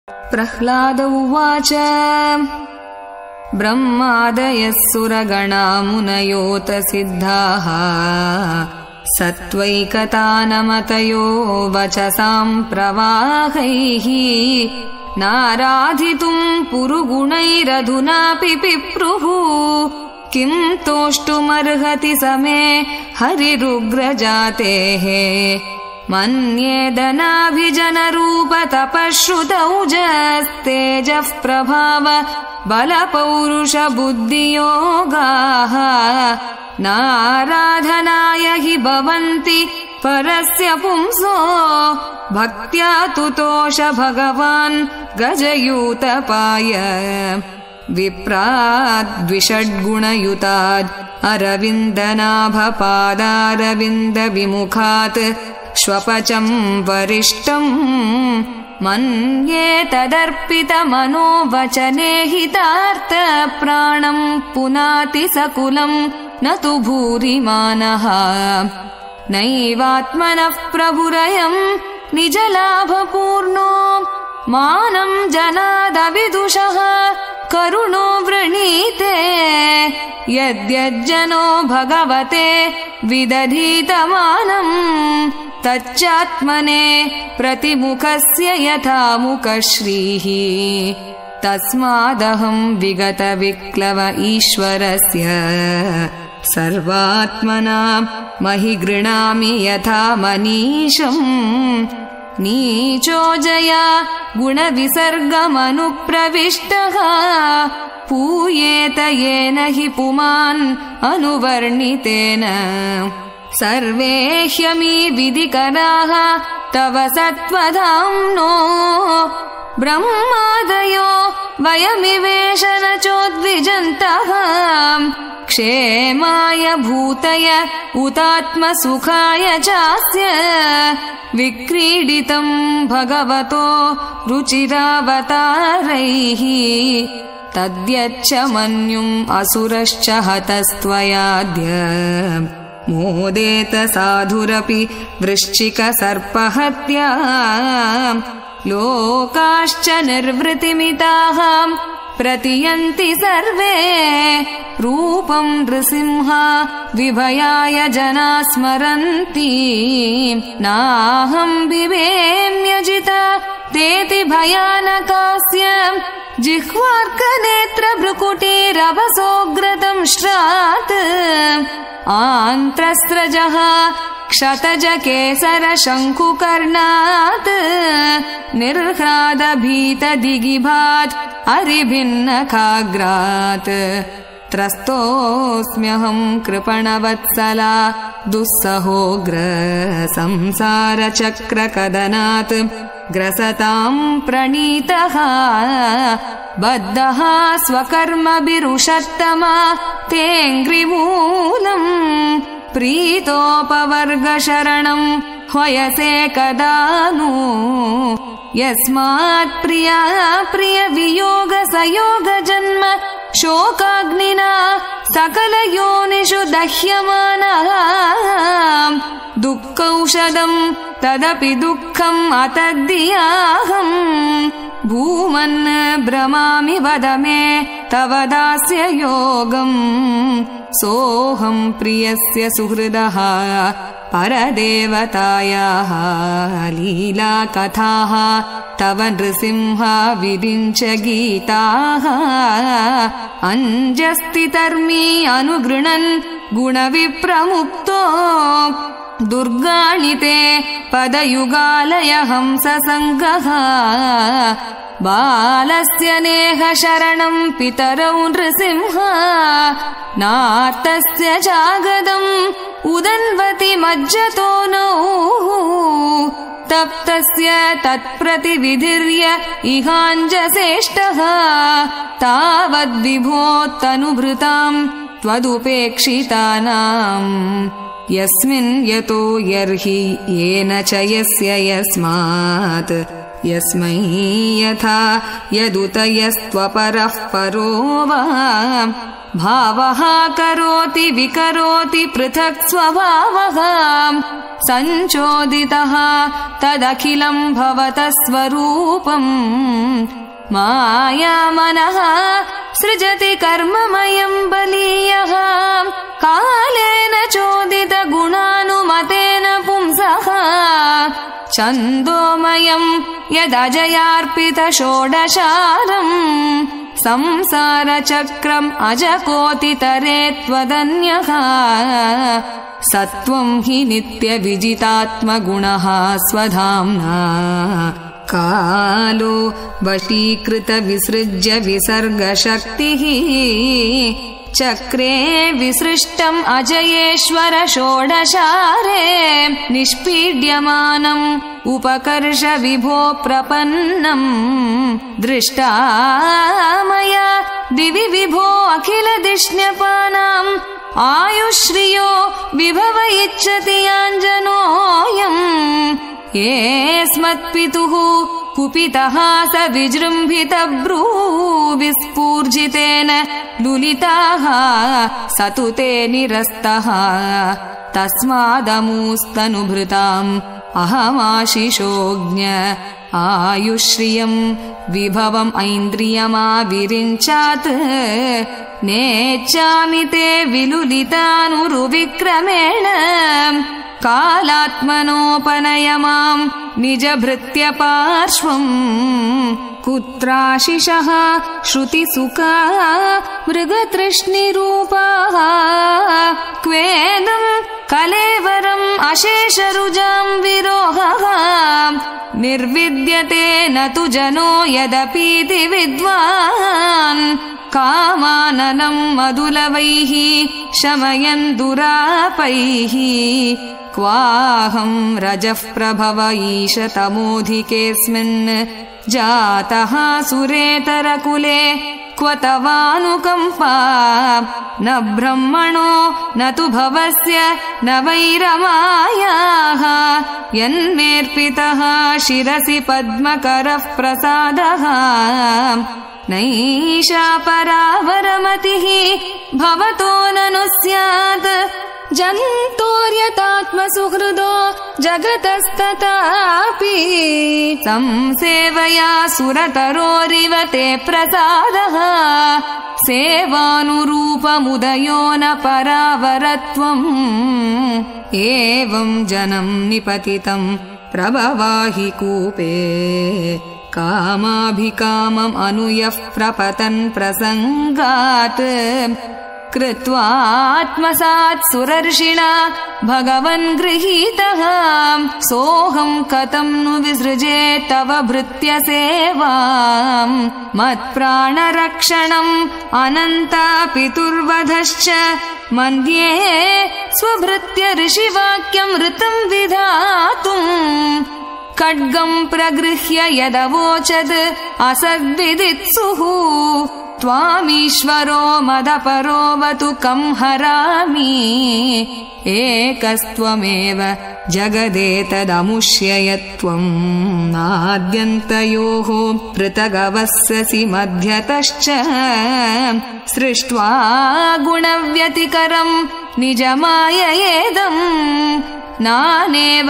प्रह्लाद उवाच ब्रह्मादयः सुरगणा मुनयोत सिद्धाः सत्त्वैकतानमतयो वचसां प्रवाहैः नाराधितुम् पुरुगुणैरधुनापि पिप्रुः किं तोष्टुमर्हति समे हरिरुग्रजातेः मन्येदनाभिजनरूपतपश्रुतौजस्तेजः प्रभाव बलपौरुषबुद्धियोगाः नाराधनाय हि भवन्ति परस्य पुंसो भक्त्या तुतोष भगवान् गजयूतपाय विप्राद्विषड्गुणयुताद् अरविन्दनाभपादारविन्दविमुखात् श्वपचं वरिष्ठम् मन्ये तदर्पितमनोवचने हितार्थ प्राणं पुनाति सकुलं न तु भूरिमानः नैवात्मनः प्रभुरयं निजलाभपूर्णो मानं जनादविदुषः करुणो वृणीते यद्यज्जनो भगवते विदधीतमानं तच्चात्मने प्रतिमुखस्य यथा मुखश्रीः तस्मादहं विगतविक्लव ईश्वरस्य सर्वात्मना महि गृणामि यथा मनीषम् नीचो जया गुणविसर्गमनुप्रविष्टः पूयेत येन हि पुमान् अनुवर्णितेन सर्वे ह्यमी विधिकराः तव सत्त्वधाम्नो ब्रह्मादयो वयमिवेश न चोद्विजन्तः क्षेमाय भूतय उतात्मसुखाय चास्य विक्रीडितं भगवतो रुचिरावतारैः तद्यच्च मन्युम् असुरश्च हतस्त्वयाद्य मोदेत साधुरपि वृश्चिकसर्पहत्या लोकाश्च निर्वृतिमिताः प्रतियन्ति सर्वे रूपं नृसिंह विभयाय जना स्मरन्ति नाहं बिभेम्यजिता तेति भयानकास्य जिह्वार्कनेत्रभ्रुकुटीरवसोग्रतं श्रात् आन्त्रस्रजः क्षतजकेसरशङ्कुकर्णात् निर्ह्रादभीतदिगिभात् अरिभिन्नखाग्रात् त्रस्तोऽस्म्यहं कृपणवत्सला दुःसहोग्र संसारचक्रकदनात् ग्रसतां प्रणीतः बद्धः स्वकर्मभिरुषत्तमा तेऽङ्घ्रिमूलम् प्रीतोपवर्गशरणं ह्वयसे कदा नु यस्मात् प्रिया प्रियवियोग सयोग जन्म शोकाग्निना सकलयोनिषु दह्यमानः दुःखौषधम् तदपि दुःखम् अतद्दियाहम् भूमन् भ्रमामि वद मे तव दास्य योगम् सोऽहं प्रियस्य सुहृदः परदेवतायाः लीलाकथाः तव नृसिंह विरिञ्च गीताः अञ्जस्तितर्मी अनुगृणन् गुणविप्रमुक्तो दुर्गाणि ते पदयुगालय हंससङ्गः बालस्य नेह शरणं पितरौ नृसिंह नार्तस्य जागदम् उदन्वति मज्जतो नौ तप्तस्य तत्प्रतिविधिर्य इहाञ्जसेष्टः तावद्विभोत्तनुभृताम् त्वदुपेक्षितानाम् यस्मिन् यतो यर्हि येन च यस्य यस्मात् यस्मै यथा यदुतयस्त्वपरः परो वा भावः करोति विकरोति पृथक् स्वभावः सञ्चोदितः तदखिलं भवतः स्वरूपम् माया मनः सृजति कर्ममयं बलीयः कालेन चोदित गुणानुमतेन पुंसः छन्दोमयं यदजयार्पित षोडशारम् संसारचक्रम् अजकोटितरे त्वदन्यः सत्त्वं हि नित्यविजितात्मगुणः स्वधाम्ना कालो वशीकृत विसृज्य विसर्गशक्तिः चक्रे विसृष्टम् अजयेश्वर षोडशारे निष्पीड्यमानम् उपकर्ष विभो प्रपन्नम् दृष्टा मया दिवि विभो अखिल दिष्ण्यपानाम् आयुश्रियो विभव इच्छति याञ्जनोऽयम् येऽस्मत्पितुः कुपितः स विजृम्भितभ्रू विस्फूर्जितेन लुलिताः स तु ते निरस्तः तस्मादमूस्तनुभृताम् अहमाशिषोऽज्ञ आयुश्रियम् विभवम् ऐन्द्रियमाविरिञ्चात् नेच्छामि ते विलुलितानुरुविक्रमेण कालात्मनोपनय माम् निजभृत्य पार्श्वम् कुत्राशिषः श्रुतिसुखा मृगतृष्णिरूपाः क्वेदम् कलेवरम् अशेषरुजाम् विरोहः निर्विद्यते न तु जनो यदपीति विद्वान् कामाननम् मधुलवैः शमयन् दुरापैः क्वाहम् रजः प्रभव ईश तमोधिकेऽस्मिन् जातः सुरेतरकुले क्व तवानुकम्पा न ब्रह्मणो न तु भवस्य न वैरमायाः यन्मेऽर्पितः शिरसि पद्मकरः प्रसादः नैषा परावरमतिः भवतो ननु स्यात् जन्तोर्यतात्मसुहृदो जगतस्तथापि संसेवया सुरतरोरिव ते प्रसादः सेवानुरूपमुदयो न परावरत्वम् एवं जनं निपतितं प्रभवाहि कूपे कामाभिकामम् अनुयः प्रपतन् प्रसङ्गात् कृत्वात्मसात् सुरर्षिणा भगवन् गृहीतः सोऽहम् कथं नु विसृजे तव भृत्य सेवाम् मत्प्राणरक्षणम् अनन्ता पितुर्वधश्च मन्ये स्वभृत्य ऋषिवाक्यम् ऋतं विधातुम् खड्गम् प्रगृह्य यदवोचद् असद्विदित्सुः त्वामीश्वरो मदपरोऽवतु कं हरामि एकस्त्वमेव जगदेतदमुष्ययत्वम् नाद्यन्तयोः पृथगवस्यसि मध्यतश्च सृष्ट्वा गुणव्यतिकरम् निजमाययेदम् नानेव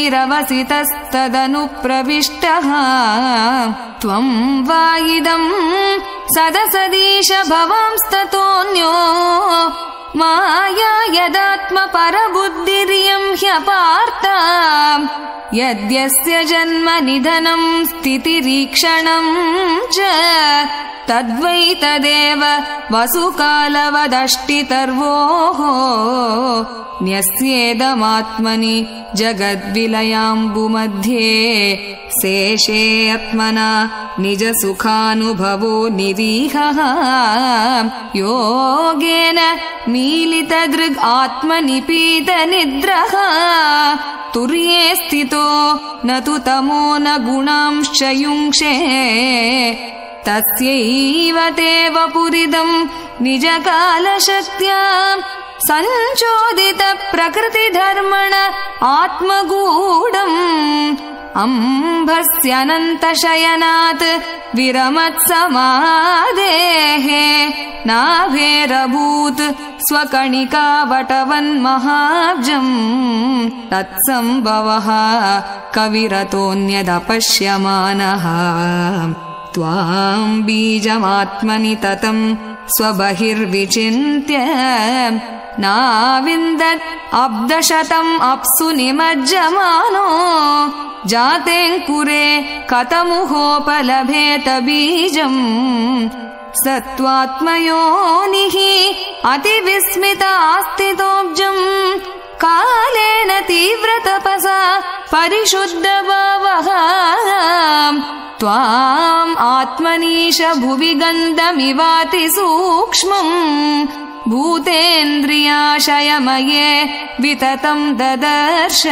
तैरवसितस्तदनुप्रविष्टः त्वम् वा इदम् सदसदीश भवांस्ततोऽन्यो माया यदात्मपरबुद्धिरियं ह्यपार्थ यद्यस्य जन्म निधनं स्थितिरीक्षणम् च तद्वै तदेव वसुकालवदष्टितर्वोः न्यस्येदमात्मनि जगद्विलयाम्बुमध्ये शेषे आत्मना निजसुखानुभवो निरीहः योगेन मीलितदृग् आत्मनिपीतनिद्रः तुर्ये स्थितो न तु तमो न गुणांश्च युङ्क्षे तस्यैव ते वपुरिदम् निजकालशक्त्या सञ्चोदित प्रकृतिधर्मण आत्मगूढम् अम्भस्यनन्तशयनात् विरमत्समादेः नाभेरभूत् स्वकणिकावटवन्महाब्जम् तत्सम्भवः कविरतोऽन्यदपश्यमानः त्वाम् बीजमात्मनि ततम् स्वबहिर्विचिन्त्य नाविन्दत् अब्दशतम् अप्सु निमज्जमानो जातेऽङ्कुरे कथमुहोपलभेत बीजम् स त्वात्मयोनिः अतिविस्मितास्तितोऽब्जम् कालेन तीव्रतपसा परिशुद्धभावः त्वाम् आत्मनीश भुवि गन्धमिवाति सूक्ष्मम् भूतेन्द्रियाशयमये विततम् ददर्श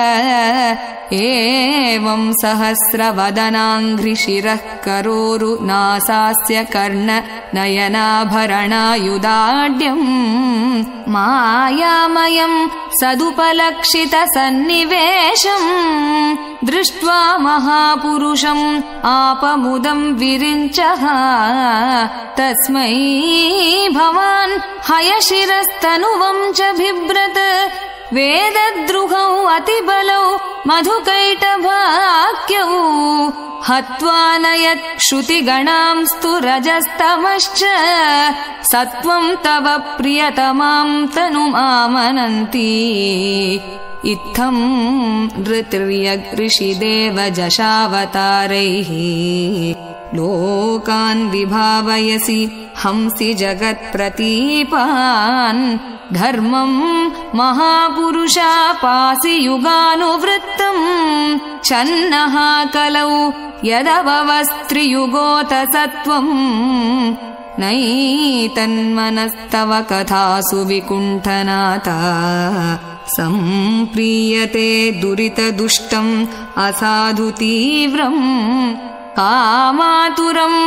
एवम् सहस्रवदनाङ्घ्रिशिरः करोरु नासास्य कर्ण नयनाभरणायुधाढ्यम् मायामयम् सदुपलक्षितसन्निवेशम् दृष्ट्वा महापुरुषम् आपमुदम् विरिञ्चः तस्मै भवान् हयशिरस्तनुवम् च बिभ्रत् वेदद्रुहौ अतिबलौ मधुकैटभाक्यौ हत्वा नयत् श्रुतिगणांस्तु रजस्तमश्च सत्वं तव प्रियतमां तनुमामनन्ति इत्थं ऋषिदेव जशावतारैः लोकान् विभावयसि हंसि जगत्प्रतीपान् धर्मं महापुरुषापासि युगानुवृत्तम् छन्नः कलौ यदवस्त्रियुगोत सत्वम् नैतन्मनस्तव कथासु विकुण्ठनाता सम्प्रीयते दुरितदुष्टम् असाधु तीव्रम् कामातुरम्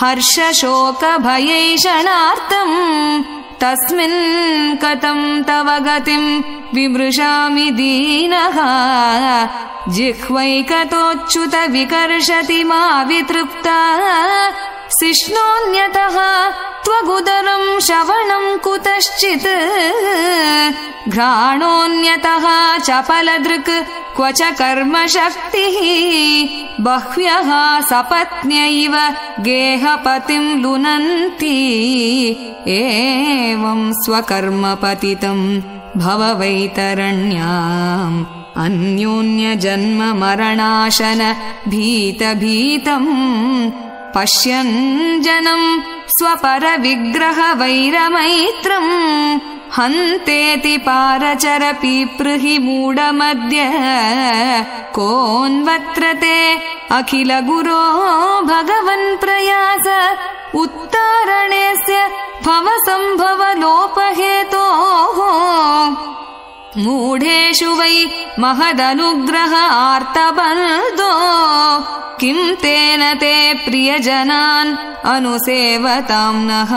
हर्षशोकभयैषणार्तम् तस्मिन् कथम् तव गतिम् विमृशामि दीनः जिह्वैकतोच्युत विकर्षति मा वितृप्ता शिष्णोऽन्यतः त्वगुदरम् श्रवणम् कुतश्चित् घ्राणोऽन्यतः चपलदृक् क्व च कर्मशक्तिः बह्व्यः सपत्न्यैव गेहपतिम् लुनन्ति एवम् स्वकर्मपतितम् भव वैतरण्याम् अन्योन्यजन्म मरणाशन भीतभीतम् पश्यन् जनम् स्वपरविग्रहवैरमैत्रम् हन्तेति पारचरपीपृहि मूढमद्य कोऽन्वत्र अखिलगुरो भगवन्प्रयास उत्तारणेस्य भवसम्भवलोपहेतोः मूढेषु वै महदनुग्रह आर्तबन्धो किं तेन ते प्रियजनान् अनुसेवताम् नः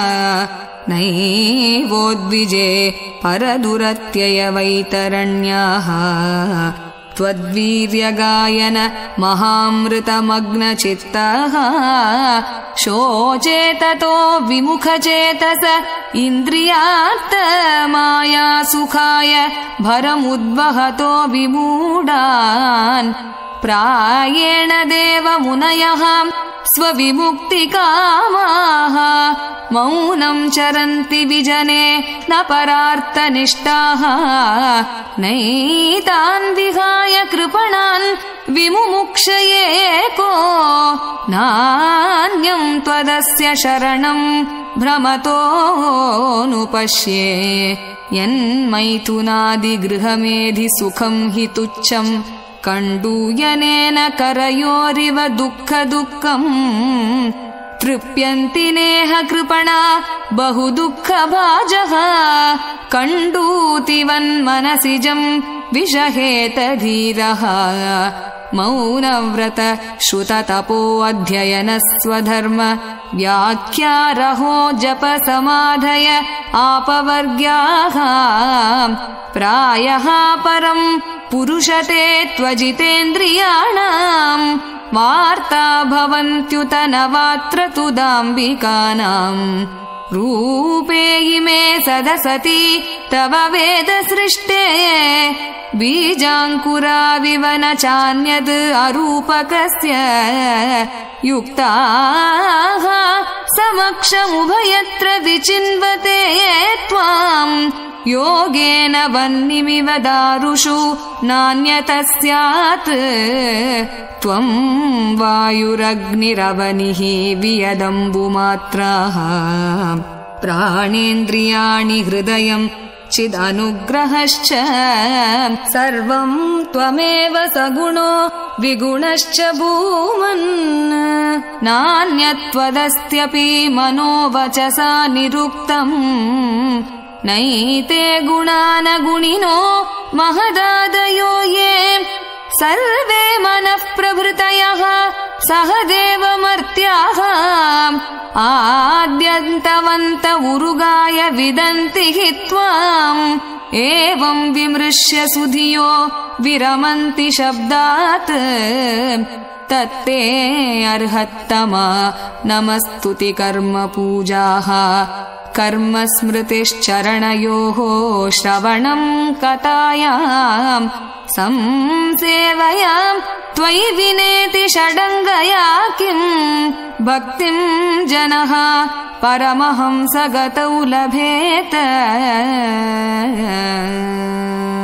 नैवोद्विजे परदुरत्यय वैतरण्याः त्वद्वीर्यगायन महामृतमग्नचित्तः शोचेततो विमुखचेतस इन्द्रियार्थमायासुखाय भरमुद्वहतो विमूढान् प्रायेण देवमुनयः स्वविमुक्तिकामाः मौनं चरन्ति विजने न परार्थनिष्ठाः नैतान् विहाय कृपणान् विमुमुक्षये को नान्यं त्वदस्य शरणं भ्रमतोऽनुपश्ये यन्मैथुनादिगृहमेधि सुखं हि तुच्छम् कण्डूयनेन करयोरिव दुःखदुःखम् तृप्यन्ति नेह कृपणा बहु दुःखभाजः कण्डूतिवन्मनसिजम् विषहेत धीरः मौनव्रत श्रुततपो अध्ययन स्वधर्म व्याख्यारहो जप समाधय आपवर्ग्याः प्रायः परं पुरुषते त्वजितेन्द्रियाणाम् वार्ता भवन्त्युत नवात्र तुदाम्बिकानाम् रूपे इमे सदसति तव वेद सृष्टे बीजाङ्कुराविव न चान्यद् अरूपकस्य युक्ताः समक्षमुभयत्र विचिन्वते त्वाम् योगेन वह्निमिव दारुषु नान्यतः स्यात् त्वम् वायुरग्निरवनिः वियदम्बुमात्राः प्राणेन्द्रियाणि हृदयम् चिदनुग्रहश्च सर्वं त्वमेव सगुणो विगुणश्च भूमन् नान्यत्वदस्त्यपि मनोवचसा निरुक्तम् नैते गुणानगुणिनो महदादयो ये सर्वे मनः प्रभृतयः सह देवमर्त्याः आद्यन्तवन्त उरुगाय विदन्ति हि त्वाम् एवं विमृश्य सुधियो विरमन्ति शब्दात् तत्ते अर्हत्तमा नमस्तुति कर्म पूजाः कर्म स्मृतिश्चरणयोः श्रवणं कथायाम् संसेवयाम् त्वयि विनेति षडङ्गया किम् भक्तिम् जनः परमहंसगतौ लभेत।